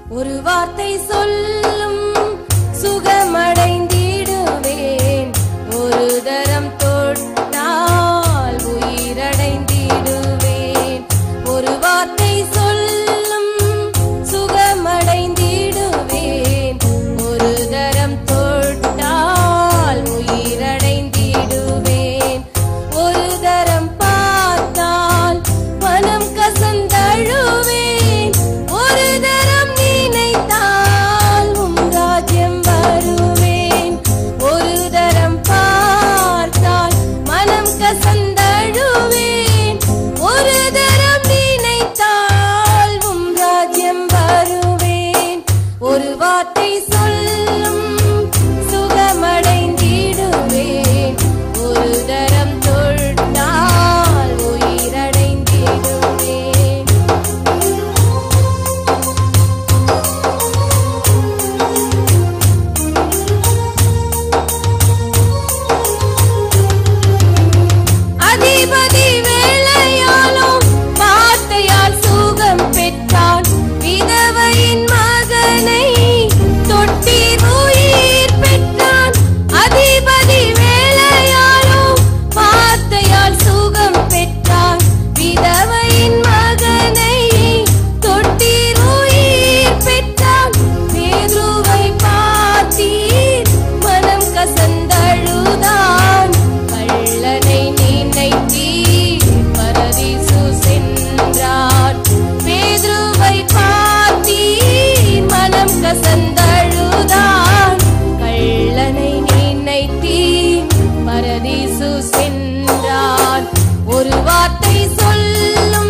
ஒரு வார்த்தை சொல்லும் சுகமடைந்திடுவேன். ஒரு தரம் தொட்டால் உயிரடைந்திடுவேன். ஒரு வார்த்தை சொல்லும் சுகமடைந்திடுவேன். ஒரு தரம் தொட்டால் உயிரடைந்திடுவேன். ஒரு தரம் பார்த்தால் மனம் கசந்தழுவேன். ஒரு தரம் நினைத்தால் உம் ராஜ்யம் வருவேன். ஒரு தரம் பார்த்தால் மனம் கசந்தழுவேன். ஒரு தரம் நினைத்தால் உம் ராஜ்யம் வருவேன். ஒரு வார்த்தை சொல்லும் சுகமடைந்திடுவேன். ஒரு தரம் தொட்டால் உயிரடைந்திடுவேன். அதிபதி வேலையாலும் வார்த்தையால் சுகம் பெற்றான். விதவையின் மகனை தொட்டீர் உயிர் பெற்றான். அதிபதி வேலையாலும் வார்த்தையால் சுகம் பெற்றான். விதவையின் மகனை தொட்டீர் உயிர் பெற்றான். பேதுருவை பார்த்தீர் மனம் கசந்தழுதான். கள்ளனை நினைத்தீர் பரதீசு சென்றார். பேதுருவை பார்த்தீர் மனம் கசந்தழுதான். கள்ளனை நினைத்தீர் பரதீசு சென்றார். ஒரு வார்த்தை சொல்லும்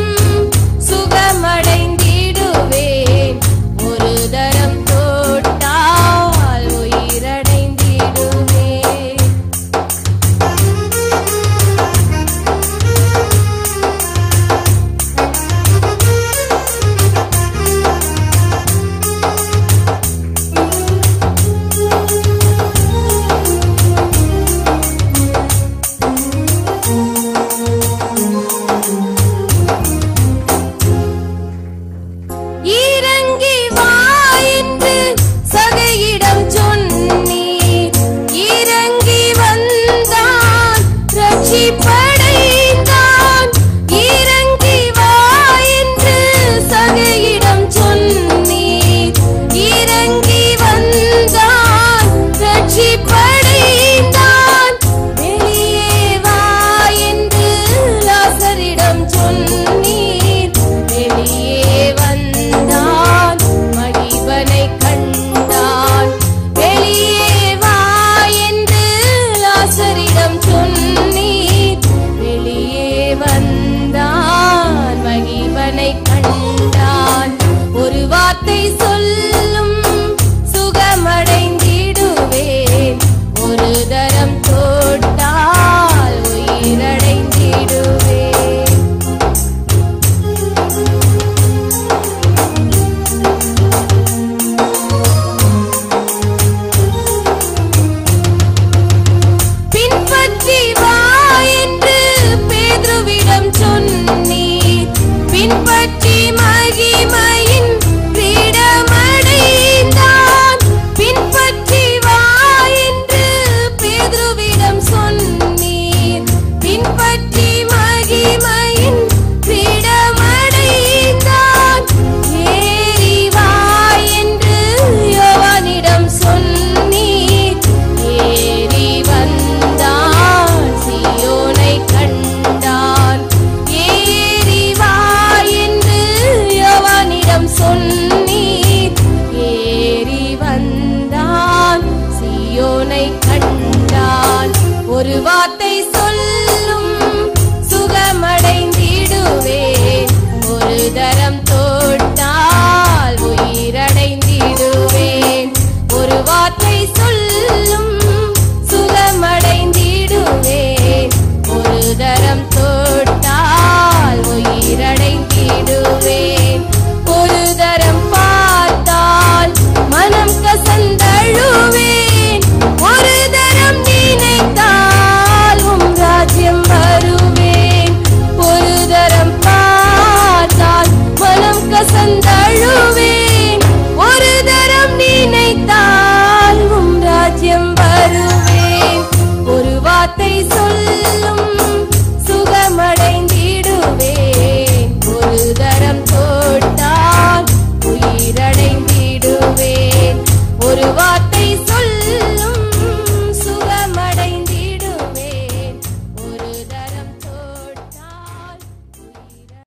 சுகமடைந்திடுவேன். ஒரு தரம் தொட்டால் உயிரடைந்திடுவேன். இறங்கி வா என்று சகையிடம் சொன்னீர். இறங்கி வந்தான் ரட்சிப்படைந்தான். இறங்கி வா என்று சகையிடம் சொன்னீர். இறங்கி வந்தான் ரட்சிப்படைந்தான். வெளியே வா என்று லாசரிடம் சொன்னீர். வெளியே வந்தான் மகிபனை கண்டான். வெளியே வா என்று லாசரிடம் சொன்னீர். வெளியே வந்தான் மகிபனை கண்டான். ஒரு வார்த்தை சொல்லும் சுகமடைந்திடுவேன். ஒரு தரம் தொட்டால் உயிரடைந்திடுவேன். பின்பற்றி வா என்று பேதுருவிடம் சொன்னீர். பின்பற்றி மகிமையின் கிரீடமடைந்தான். பின்பற்றி வா என்று பேதுருவிடம் சொன்னீர். பின்பற்றி மகிமையின் கிரீடமடைந்தான். ஏறி வா என்று யோவானிடம் சொன்னீர். ஏறி வந்தான் சீயோனை கண்டான். ஏறி வா என்று யோவானிடம் சொன்னீர். ஏறி வந்தான் சீயோனை கண்டான். ஒரு வார்த்தை சொல்லும் சுகமடைந்திடுவேன். ஒரு தரம் தொட்டால் உயிரடைந்திடுவேன். ஒரு வார்த்தை சொல்லும் சுகமடைந்திடுவேன். ஒரு தரம் தொட்டால் உயிரடைந்திடுவேன். ஒரு தரம் தரம் தொட்டால்